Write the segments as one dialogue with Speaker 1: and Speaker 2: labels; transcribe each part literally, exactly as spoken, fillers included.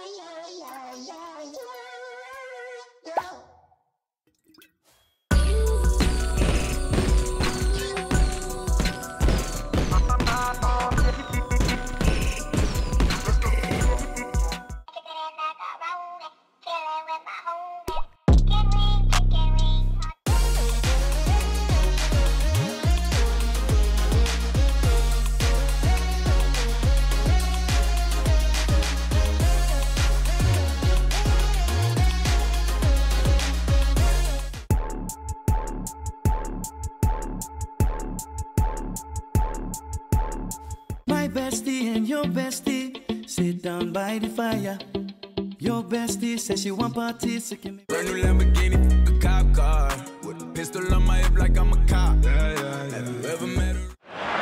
Speaker 1: Bestie and your bestie sit down by the fire. Your bestie says she want parties, so give me
Speaker 2: brand new Lamborghini, a cop car with a pistol on my hip like I'm a cop. Yeah, yeah, yeah. Have you ever met her?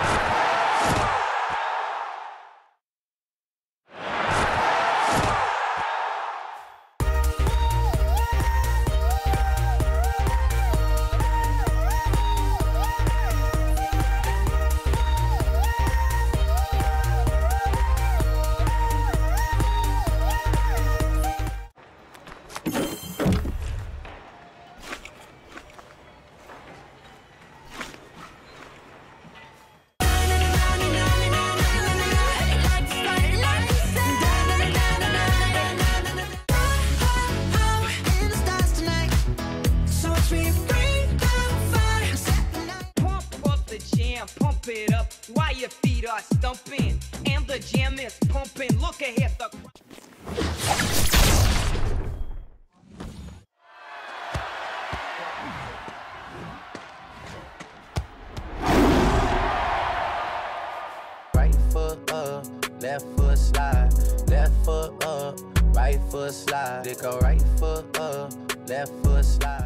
Speaker 3: Pump it up while your feet are stumping and the jam is pumping. Look ahead, the
Speaker 4: right foot up, left foot slide, left foot up, right foot slide. They go right foot up, left foot slide.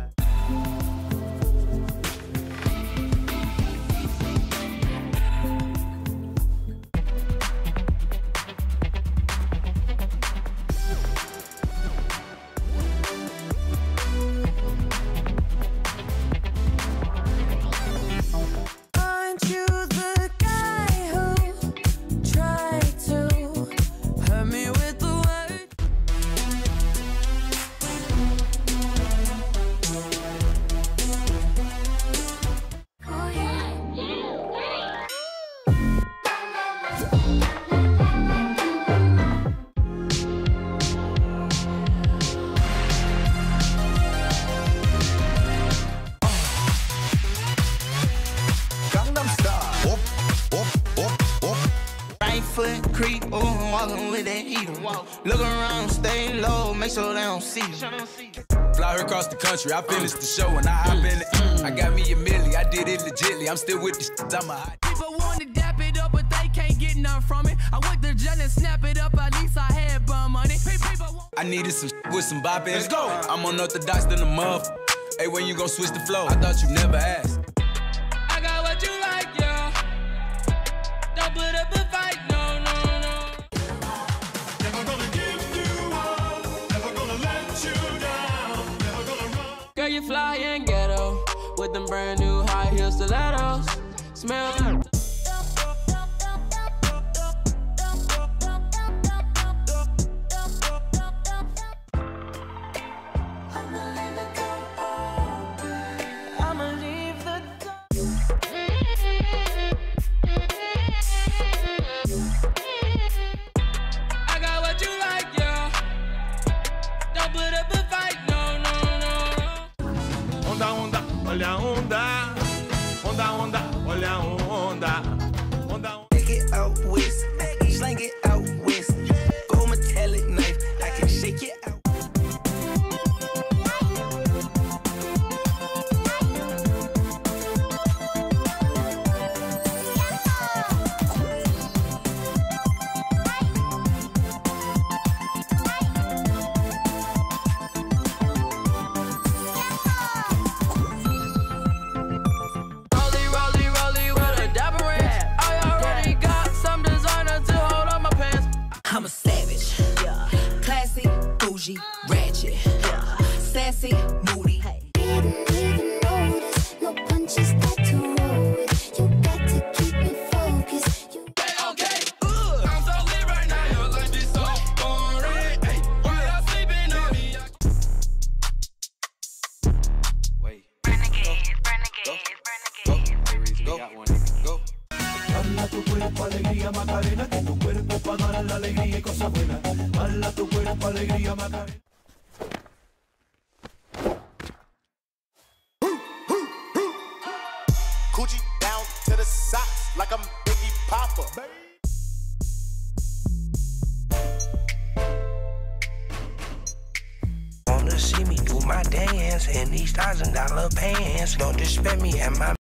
Speaker 5: Foot creep, oh, I'm walking with that heater. Look around, stay low, make sure they don't see you.
Speaker 2: Fly her across the country, I finished the show and I hop in it. I got me a milli, I did it legitly. I'm still with the shit, I'm a hot.
Speaker 6: People want to dap it up, but they can't get none from it. I went to jail and snap it up, at least I had bum money.
Speaker 2: I needed some shit with some bop in it. Let's go. I'm unorthodox than a muff. Hey, when you gon' switch the flow? I thought you never asked.
Speaker 6: I got what you like, yeah. Don't put up a fight, no, no, no.
Speaker 7: Never gonna give you up, never gonna let you down, never gonna run.
Speaker 6: Girl, you fly and ghetto with them brand new high heel stilettos. Smell.
Speaker 7: Olha a onda, onda, onda, olha a onda, onda.
Speaker 5: Take it out west, slang it out west. Go metallic knife, I can shake it out.
Speaker 8: I'm a savage, yeah. Classy, bougie, ratchet, yeah. Sassy, moody. Hey.
Speaker 9: Didn't even notice your punches got to roll with. You got to keep it focused. You
Speaker 6: Okay, okay. Uh, I'm so lit right now. Your life is so boring. Hey,
Speaker 1: Bala tu cuerpo, alegría, Macarena, que tu cuerpo es para dar la alegría y cosas buenas. Bala tu cuerpo, alegría, Macarena.
Speaker 10: Coochie down to the socks like I'm Biggie Papa.
Speaker 5: Wanna see me do my dance in these thousand dollar pants? Don't disrespect me and my